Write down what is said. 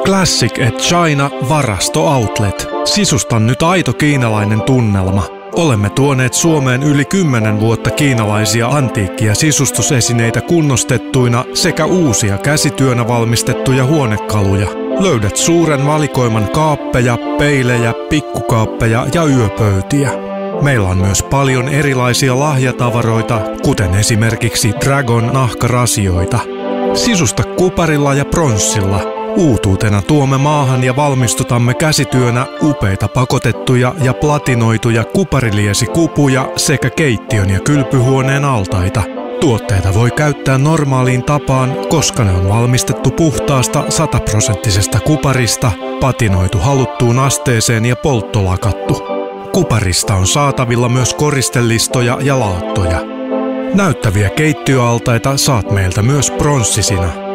Classic et China Varasto Outlet. Sisusta nyt aito kiinalainen tunnelma. Olemme tuoneet Suomeen yli 10 vuotta kiinalaisia antiikkia sisustusesineitä kunnostettuina sekä uusia käsityönä valmistettuja huonekaluja. Löydät suuren valikoiman kaappeja, peilejä, pikkukaappeja ja yöpöytiä. Meillä on myös paljon erilaisia lahjatavaroita, kuten esimerkiksi Dragon nahkarasioita. Sisusta kuparilla ja pronssilla. Uutuutena tuomme maahan ja valmistutamme käsityönä upeita pakotettuja ja platinoituja kupariliesikupuja sekä keittiön ja kylpyhuoneen altaita. Tuotteita voi käyttää normaaliin tapaan, koska ne on valmistettu puhtaasta 100% kuparista, patinoitu haluttuun asteeseen ja polttolakattu. Kuparista on saatavilla myös koristelistoja ja laattoja. Näyttäviä keittiöaltaita saat meiltä myös pronssisina.